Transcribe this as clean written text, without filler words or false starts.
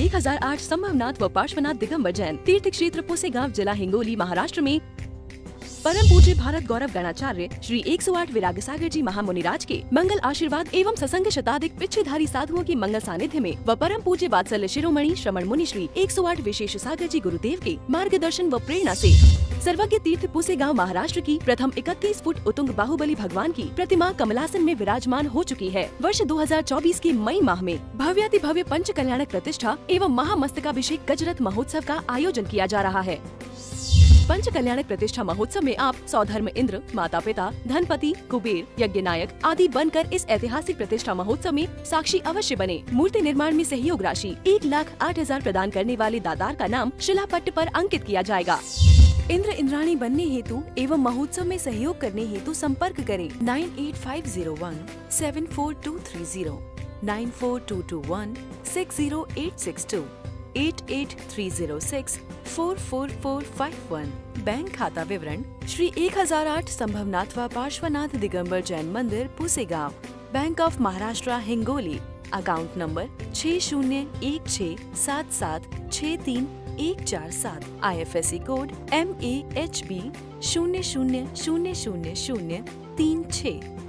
1008 संभवनाथ व पार्श्वनाथ दिगंबर जैन तीर्थ क्षेत्र पुसेगांव, जिला हिंगोली, महाराष्ट्र में परम पूज्य भारत गौरव गणाचार्य श्री 108 विराग सागर जी महामुनिराज के मंगल आशीर्वाद एवं ससंग शताधिक पिछेधारी साधुओं की मंगल सानिध्य में व परम पूज्य वात्सल्य शिरोमणि श्रमण मुनि श्री 108 विशेष सागर जी गुरुदेव के मार्गदर्शन व प्रेरणा से सर्वज्ञ तीर्थ पुसेगांव, महाराष्ट्र की प्रथम 31 फुट उतुंग बाहुबली भगवान की प्रतिमा कमलासन में विराजमान हो चुकी है। वर्ष 2024 के मई माह में भव्याति भव्य पंच कल्याणक प्रतिष्ठा एवं महामस्तकाभिषेक गजरथ महोत्सव का आयोजन किया जा रहा है। पंच कल्याणक प्रतिष्ठा महोत्सव में आप सौधर्म इंद्र, माता पिता, धनपति, कुबेर, यज्ञ नायक आदि बनकर इस ऐतिहासिक प्रतिष्ठा महोत्सव में साक्षी अवश्य बने। मूर्ति निर्माण में सहयोग राशि 1,08,000 प्रदान करने वाले दातार का नाम शिलापट्ट पर अंकित किया जाएगा। इंद्र इंद्राणी बनने हेतु एवं महोत्सव में सहयोग करने हेतु संपर्क करें 9850174230, 9422160862, 8830644451। बैंक खाता विवरण श्री 1008 संभवनाथ व Parshvanath Digambar Jain Mandir, Pusegaon, bank of Maharashtra, Hingoli. Account number 601617763147। IFSC code MAHB 00000036।